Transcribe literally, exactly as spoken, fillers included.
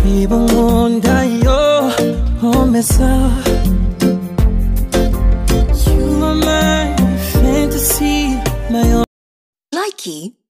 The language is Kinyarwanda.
이봉 가요 홈에서 You are my fantasy my own Likey